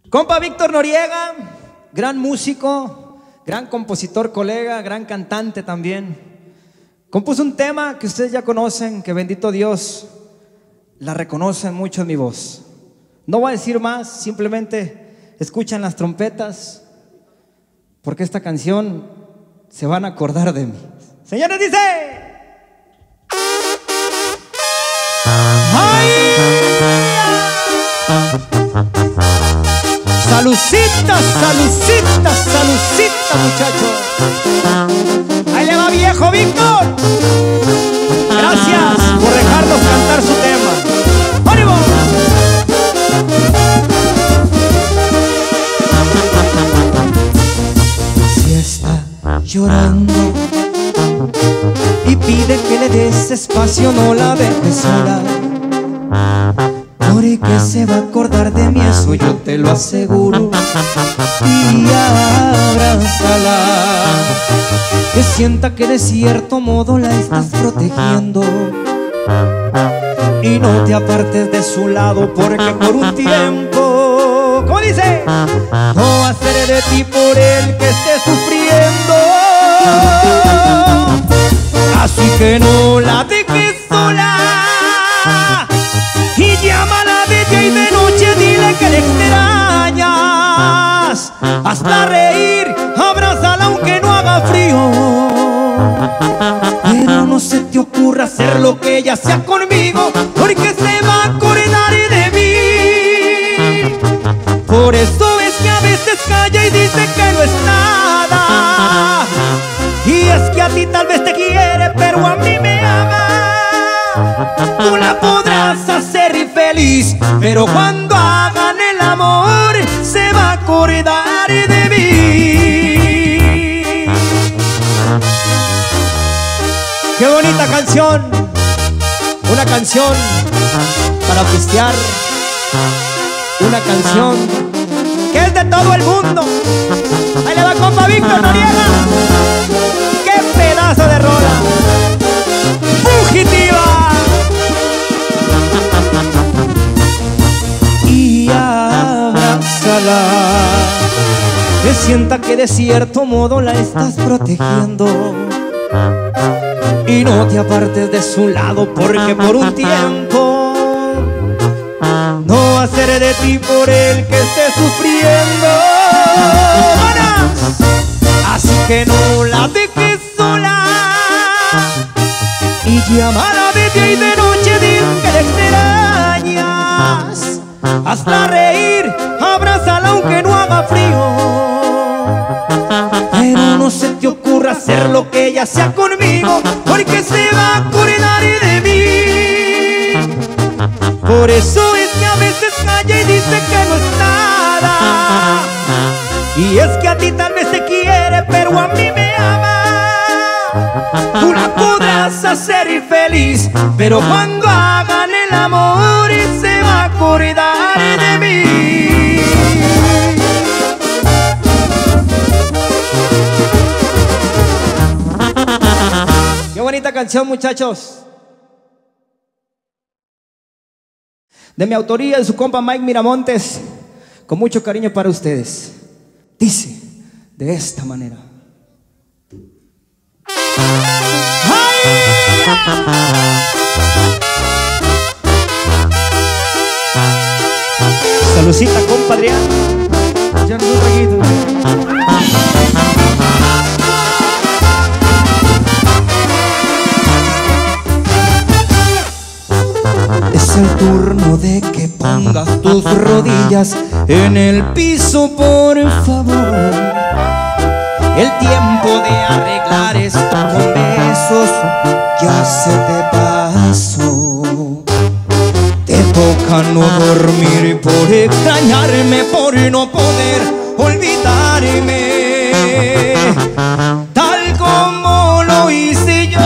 Compa Víctor Noriega, gran músico, gran compositor, colega, gran cantante también. Compuso un tema que ustedes ya conocen, que bendito Dios, la reconocen mucho en mi voz. No voy a decir más, simplemente escuchan las trompetas, porque esta canción se van a acordar de mí. Señores, dice... ¡Ay! Salucita, salucita, salucita, muchachos. Ahí le va, viejo Víctor. Gracias por dejarnos cantar su tema. ¡Ánimo! Si está llorando y pide que le des espacio, no la dejes sola, porque se va a acordar de mí, eso yo te lo aseguro. Y abrázala, que sienta que de cierto modo la estás protegiendo, y no te apartes de su lado, porque por un tiempo, ¿cómo dice? No hacer de ti por el que esté sufriendo. Así que no la dejes sola, y llámala de día y de noche, dile que le extrañas. Hazla reír, abrázala aunque no haga frío, pero no se te ocurra hacer lo que ella sea conmigo, porque se va a acordar de mí. Por eso es que a veces calla y dice que no es nada, y es que a ti tal vez te quiere, pero a mí me ama. Tú la podrás hacer feliz, pero cuando hagan el amor se va a acordar de mí. Qué bonita canción, una canción para pistear, una canción que es de todo el mundo. Ahí le va, compa Víctor Noriega. Qué pedazo de rola fugitiva. Y abrázala, que sienta que de cierto modo la estás protegiendo, y no te apartes de su lado, porque por un tiempo no hacer de ti por el que esté sufriendo. Así que no la dejes sola, y llámala de día y de noche, dile que le extrañas. Hazla reír, abrázala aunque no haga frío, pero no se te ocurra hacer lo que ella sea conmigo, porque se va a acordar de mí. Por eso es que a veces calla y dice que no es nada, y es que a ti tal vez te quiere, pero a mí me ama. Tú la podrás hacer feliz, pero cuando hagan el amor se va a acordar de mí. Qué bonita canción, muchachos. De mi autoría, de su compa Mike Miramontes, con mucho cariño para ustedes. Dice de esta manera. Salucita, compa Adrián. Ya no un traguito. Es el turno de que pongas tus rodillas en el piso, por favor. El tiempo de arreglar esto con besos ya se te pasó. Te toca no dormir por extrañarme, por no poder olvidarme, tal como lo hice yo.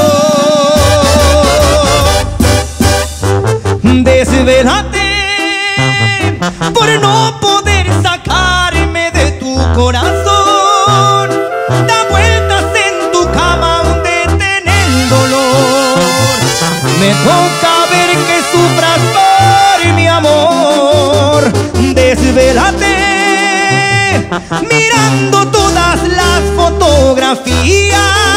Desvélate por no poder sacarme de tu corazón. Da vueltas en tu cama donde tiene el dolor. Me toca ver que sufras por mi amor. Desvélate mirando todas las fotografías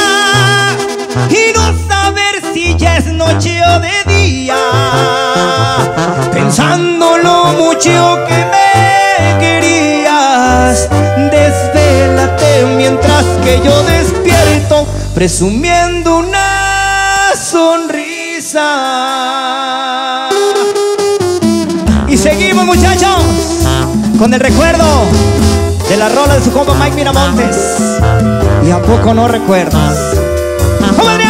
y no saber si ya es noche o de día, pensando lo mucho que me querías. Desvélate mientras que yo despierto, presumiendo una sonrisa. Y seguimos, muchachos, con el recuerdo de la rola de su compa Mike Miramontes. ¿Y a poco no recuerdas? ¡Vamos allá!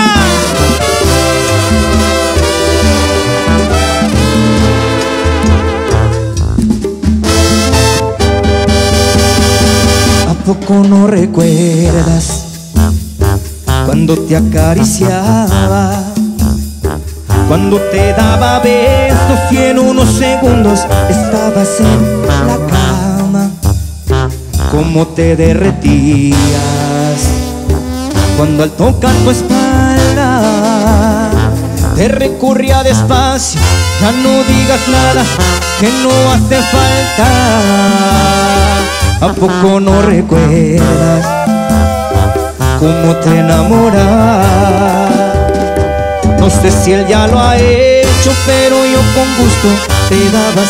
¿A poco no recuerdas cuando te acariciaba, cuando te daba besos y en unos segundos estabas en la cama? Cómo te derretías cuando al tocar tu espalda te recurría despacio. Ya no digas nada, que no hace falta. ¿A poco no recuerdas cómo te enamoraba? No sé si él ya lo ha hecho, pero yo con gusto te daba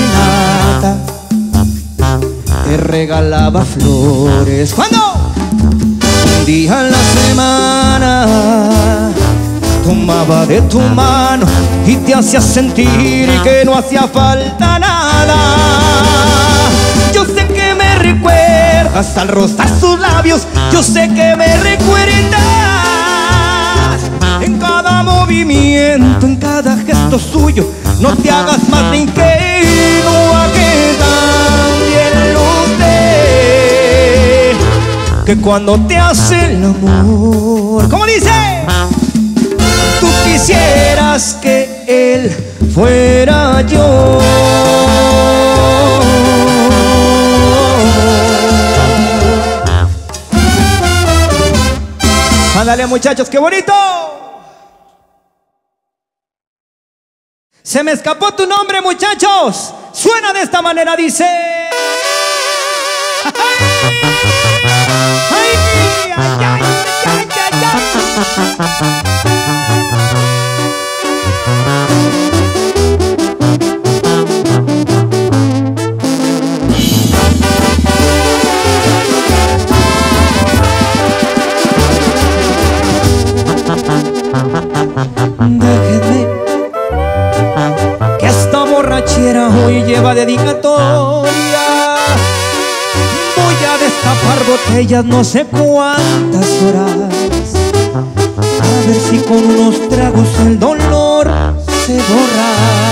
serenata, te regalaba flores. ¿Cuándo? Un día en la semana tomaba de tu mano y te hacía sentir que no hacía falta nada. Yo sé que me recuerdas al rozar sus labios, yo sé que me recuerdas en cada movimiento, en cada gesto suyo. No te hagas más de ingenuo, a que también lo sé, que cuando te hace el amor, ¿cómo dice? Tú quisieras que él fuera yo. Ándale, muchachos, qué bonito. Se me escapó tu nombre, muchachos. Suena de esta manera, dice. ¡Ay! ¡Ay, ay, ay, ay, ay, ay! Déjenme que esta borrachera hoy lleva dedicatoria. Voy a destapar botellas no sé cuántas horas, a ver si con unos tragos el dolor se borra.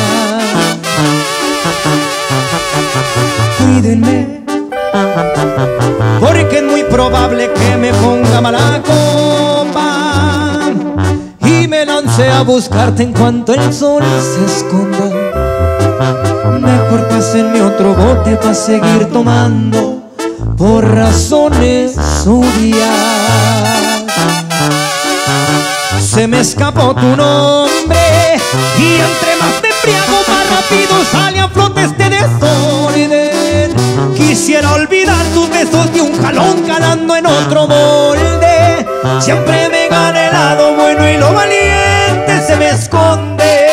Cuídenme, porque es muy probable que me ponga mala copa y me lance a buscarte en cuanto el sol se esconda. Mejor pásenme otro bote para seguir tomando por razones obvias. Se me escapó tu nombre y entre más me embriago más rápido sale a flote este desorden. Quisiera olvidar tus besos de un jalón calando en otro molde. Siempre me gana el lado bueno y lo valiente se me esconde.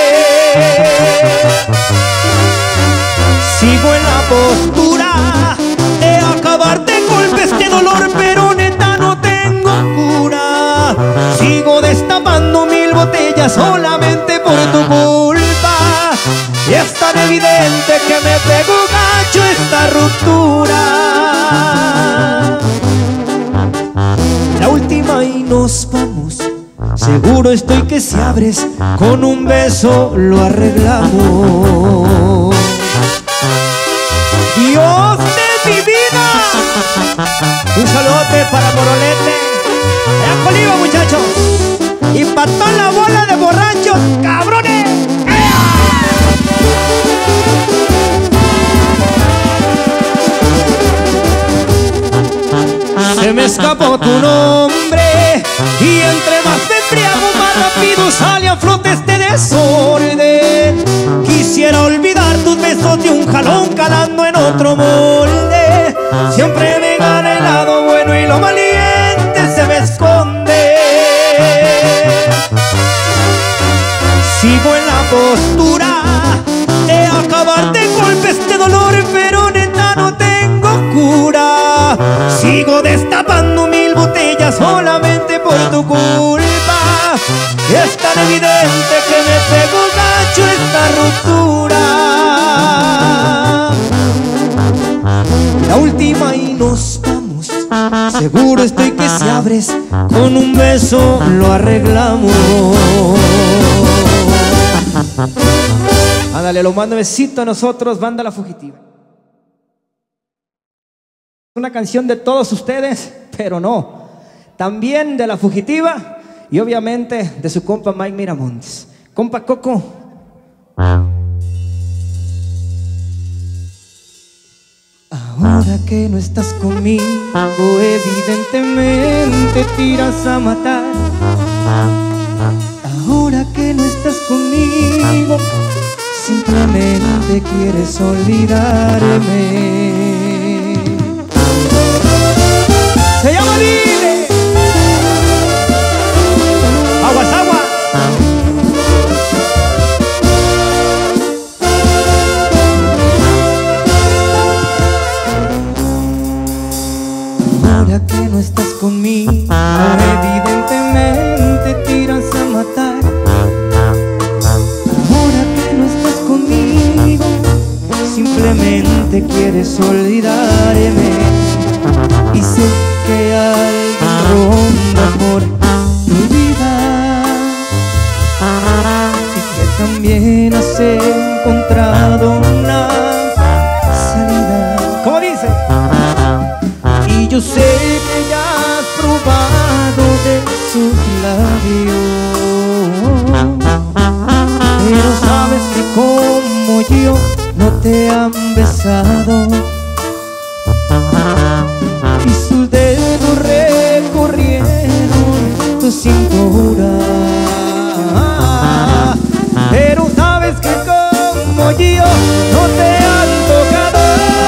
Sigo en la postura de acabar de golpe este dolor, pero neta no tengo cura. Sigo destapando 1000 botellas solamente por tu culpa, y es tan evidente que me pegó gacho esta ruptura. La última y nos vamos. Seguro estoy que si abres con un beso lo arreglamos. Dios de mi vida. Un saludote para Morolete, allá en Colima, muchachos. Y para toda la bola de borrachos, cabrones. Se me escapó tu nombre y entre más me embriago más rápido sale a flote este desorden. Quisiera olvidar tus besos de un jalón calando en otro molde. Siempre darte golpes de dolor, pero neta no tengo cura. Sigo destapando 1000 botellas solamente por tu culpa. Es tan evidente que me pegó gacho esta ruptura. La última y nos vamos. Seguro estoy que si abres con un beso lo arreglamos. Ándale, lo mando besito a nosotros, Banda La Fugitiva. Una canción de todos ustedes, pero no, también de La Fugitiva y obviamente de su compa Mike Miramontes. Compa Coco. Ahora que no estás conmigo, evidentemente tiras a matar. Ahora que no estás conmigo, simplemente quieres olvidarme. Se llama Libre. Aguas, aguas. Ahora que no estás conmigo, evidentemente tiras a matar. Ahora que no estás conmigo, simplemente quieres olvidarme. Y sé que alguien ronda por tu vida y que también has encontrado una salida. ¿Cómo dice? Y yo sé que ya has probado de sus labios, pero sabes que como yo no te han besado. Y sus dedos recorrieron tu cintura, pero sabes que como yo no te han tocado.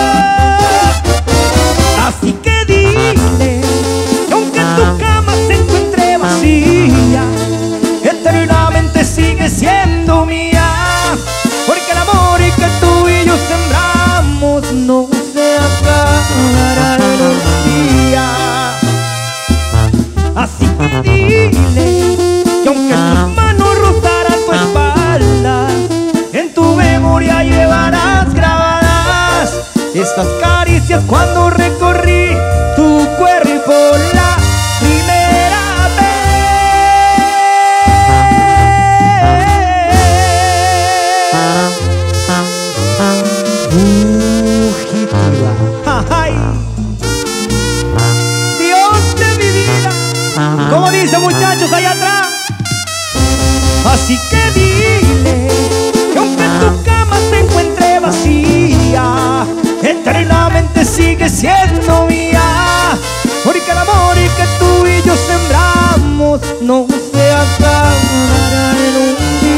Así que dile que aunque tu cama se encuentre vacía, eternamente sigue siendo mía, porque el amor que tú y yo sembramos no se acabará en un día. Así que dile que aunque tus manos rozaran tu espalda, en tu memoria llevarás grabadas estas caricias cuando recorrí tu cuerpo la primera vez. Fugitiva. ¡Ay! Dios de mi vida. Como dice, muchachos allá atrás. Así que dile que aunque tu cama se encuentre vacía, eternamente sigue siendo mía, porque el amor que tú y yo sembramos no se acabará en un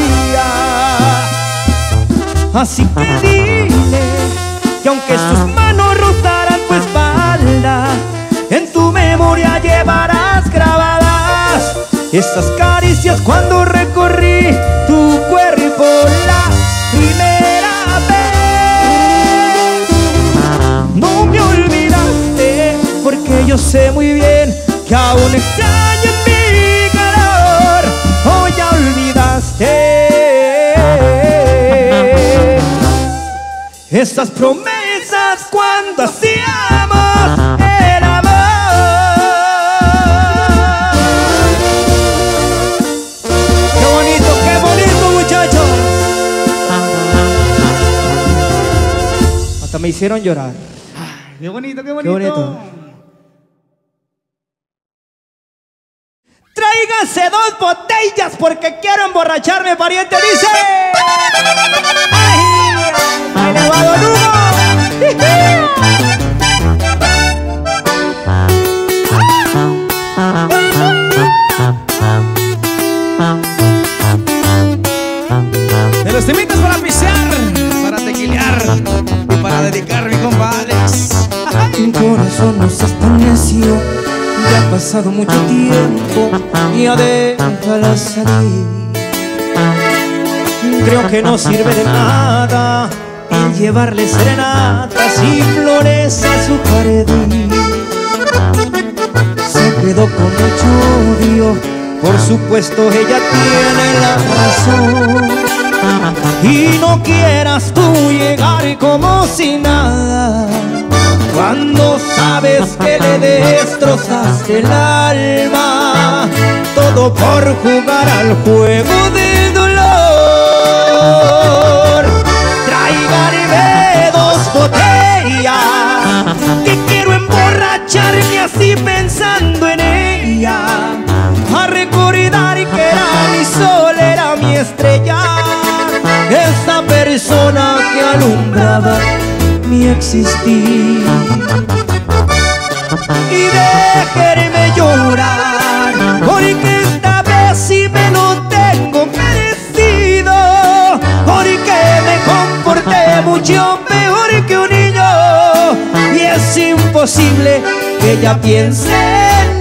día. Así que dile que aunque sus manos rozaran tu espalda, en tu memoria llevarás grabadas estas caricias cuando recorrí tu cuerpo la primera vez. No me olvidaste, porque yo sé muy bien que aún extrañas mi calor. Oh, ya olvidaste esas promesas cuando hacíamos el amor. Qué bonito, muchachos. Hasta me hicieron llorar. Qué bonito, qué bonito. Qué bonito. Tráiganse 2 botellas porque quiero emborracharme, pariente, dice. ¡Ay! ¡Ay, le va Don Hugo! De los temitas para pisear, para tequilear y para dedicar, mi compa Alex. Mi corazón no seas tan necio, ya ha pasado mucho tiempo, ya déjala salir. Creo que no sirve de nada el llevarle serenatas y flores a su jardín. Se quedó con mucho odio, por supuesto ella tiene la razón. Y no quieras tú llegar como si nada, cuando sabes que le destrozaste el alma, todo por jugar al juego del dolor. Tráiganme 2 botellas, que quiero emborracharme así pensando en ella, a recordar que era mi sol, era mi estrella, esa persona que alumbraba mi existir. Y déjenme llorar, porque esta vez sí me lo tengo merecido, porque me comporté mucho peor que un niño, y es imposible que ella piense en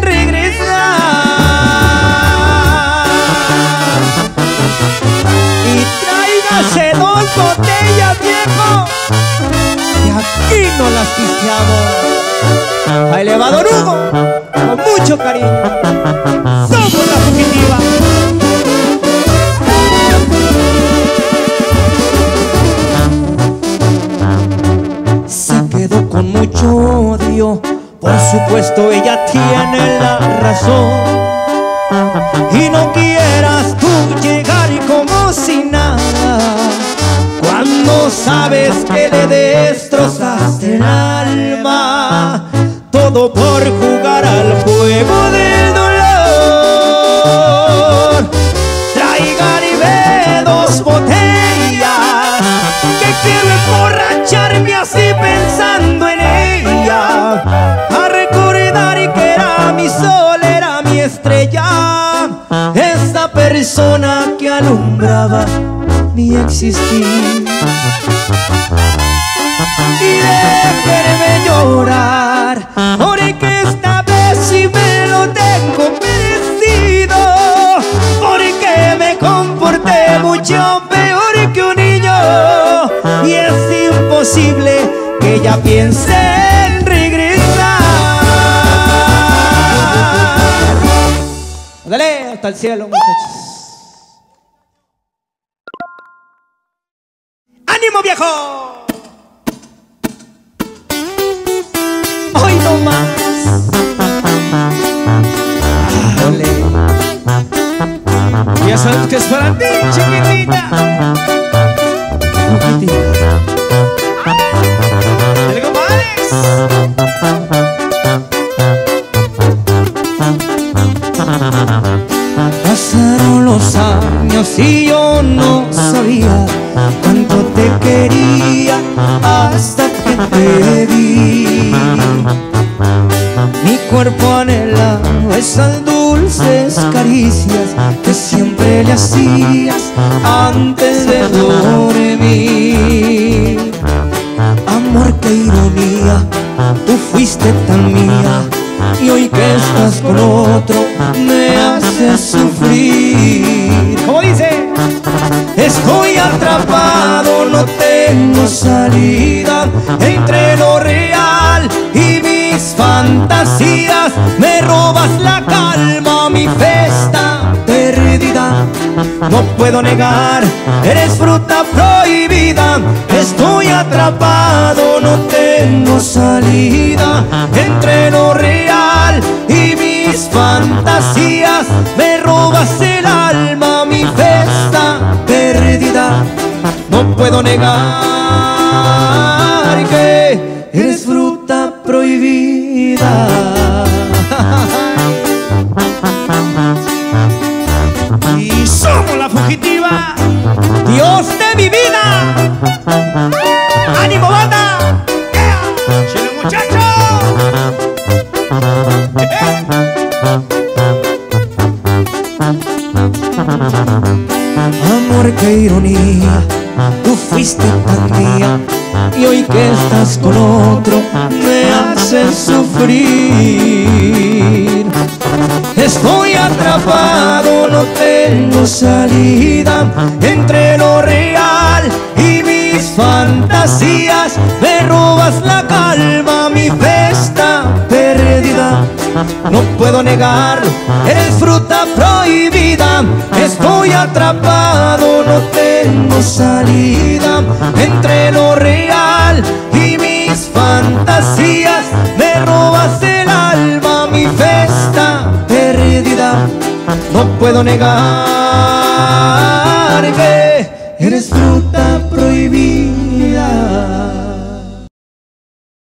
regresar. Y tráigase 2 botellas, viejo, y aquí no las pisteamos. Ahí le va Don Hugo, con mucho cariño. Somos La Fugitiva. Se quedó con mucho odio, por supuesto ella tiene la razón. Y no quieras tú llegar como si nada, cuando sabes que le destrozaste el alma, todo por jugar al juego del dolor. Tráiganme 2 botellas, que quiero emborracharme así pensando en ella, a recordar que era mi sol, era mi estrella, esa persona que alumbraba mi existir. Y déjenme llorar, porque esta vez sí me lo tengo merecido, porque me comporté mucho peor que un niño, y es imposible que ella piense en regresar. Dale, hasta el cielo, muchachos. ¡Ánimo, viejo! Hoy no más. Ole. Ya sabes que es para ti, chiquitita. Dale, compadres. Pasaron los años y yo no sabía cuánto te quería hasta que te vi. Mi cuerpo anhelaba esas dulces caricias que siempre le hacías antes de dormir. Amor, qué ironía, tú fuiste tan mía, y hoy que estás con otro me haces sufrir. ¿Cómo dice? Estoy atrapado, no tengo salida, entre lo real y mis fantasías. Me robas la calma, mi fe está perdida. No puedo negar, eres fruta prohibida. Estoy atrapado, no tengo salida, entre lo real y mis fantasías. Me robas el alma, mi fe está perdida. No puedo negar que eres fruta prohibida. Y somos La Fugitiva. Dios de mi vida. ¡Ánimo, banda! ¡Yeah! ¡Chile, muchacho! Amor, qué ironía, tú fuiste tan mía, y hoy que estás con otro me haces sufrir. Estoy atrapado, no tengo salida, entre lo real y mis fantasías. no puedo negarlo, eres fruta prohibida. Estoy atrapado, no tengo salida. Entre lo real y mis fantasías, me robas el alma, mi fe está perdida. No puedo negar que eres fruta prohibida.